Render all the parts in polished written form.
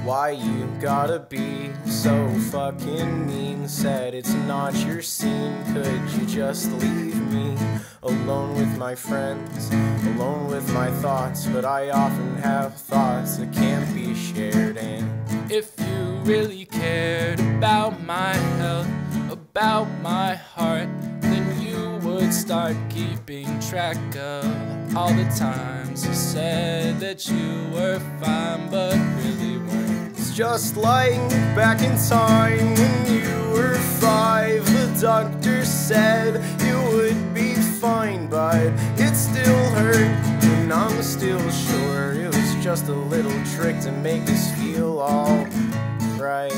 Why you gotta be so fucking mean? Said it's not your scene, could you just leave me alone with my friends, alone with my thoughts? But I often have thoughts that can't be shared. And if you really cared about my health, about my heart, then you would start keeping track of all the times you said that you were fine but really weren't. It's just like back in time when you were 5. The doctor said you would be fine, but it still hurt, and I'm still sure it was just a little trick to make us feel all right.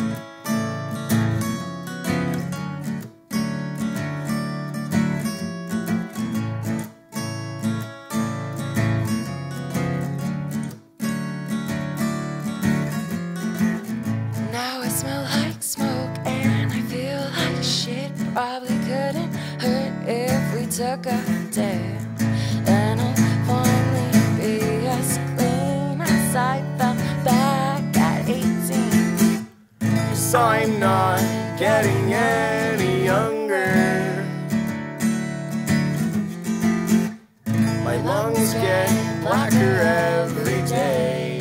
Now I smell like smoke and I feel like shit. Probably couldn't hurt if we took a day. Then I'll finally be as clean as I felt back at 18. 'Cause I'm not getting any younger. My lungs get blacker every day.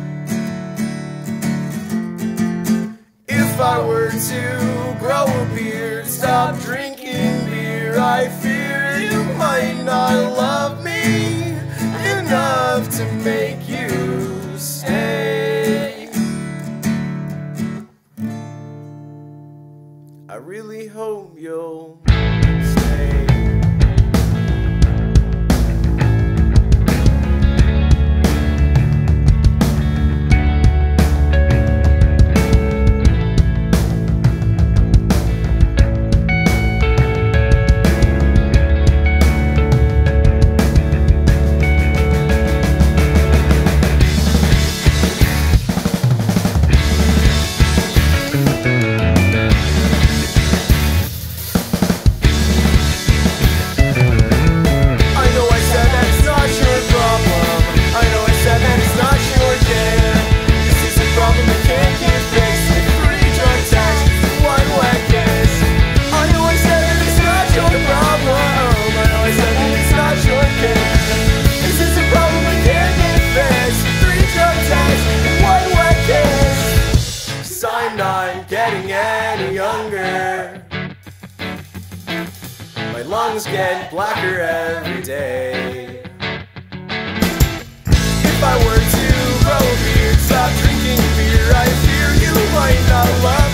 If I were to grow a beard, stop drinking beer, I fear you might not love me enough to make you stay. I really hope you'll stay. I'm not getting any younger. My lungs get blacker every day. If I were to grow a beard, stop drinking beer, I fear you might not love